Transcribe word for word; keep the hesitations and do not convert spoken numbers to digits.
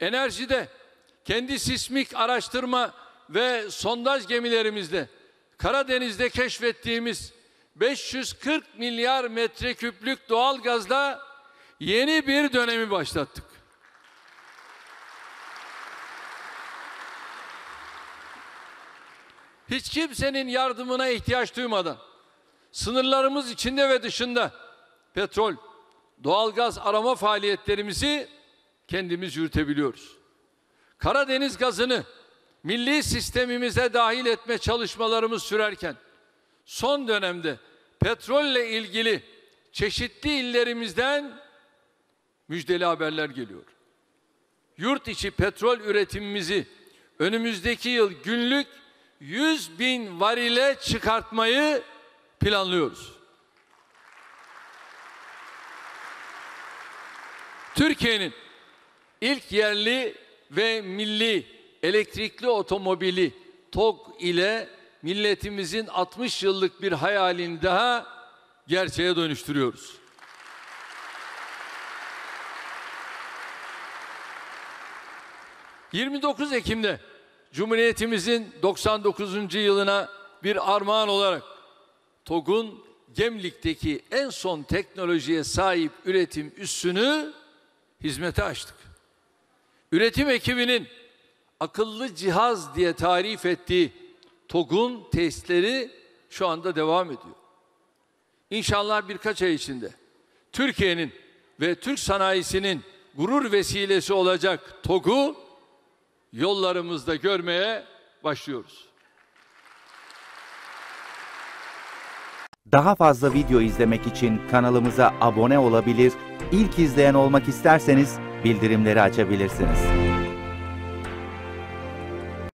Enerjide kendi sismik araştırma ve sondaj gemilerimizle Karadeniz'de keşfettiğimiz beş yüz kırk milyar metreküplük doğal gazla yeni bir dönemi başlattık. Hiç kimsenin yardımına ihtiyaç duymadan sınırlarımız içinde ve dışında petrol, doğalgaz arama faaliyetlerimizi kendimiz yürütebiliyoruz. Karadeniz gazını milli sistemimize dahil etme çalışmalarımız sürerken son dönemde petrolle ilgili çeşitli illerimizden müjdeli haberler geliyor. Yurt içi petrol üretimimizi önümüzdeki yıl günlük yüz bin varile çıkartmayı planlıyoruz. Türkiye'nin ilk yerli ve milli elektrikli otomobili TOG ile milletimizin altmış yıllık bir hayalini daha gerçeğe dönüştürüyoruz. yirmi dokuz Ekim'de Cumhuriyetimizin doksan dokuzuncu yılına bir armağan olarak TOG'un Gemlik'teki en son teknolojiye sahip üretim üssünü hizmete açtık. Üretim ekibinin akıllı cihaz diye tarif ettiği TOG'un testleri şu anda devam ediyor. İnşallah birkaç ay içinde Türkiye'nin ve Türk sanayisinin gurur vesilesi olacak TOG'u yollarımızda görmeye başlıyoruz. Daha fazla video izlemek için kanalımıza abone olabilir, ilk izleyen olmak isterseniz bildirimleri açabilirsiniz.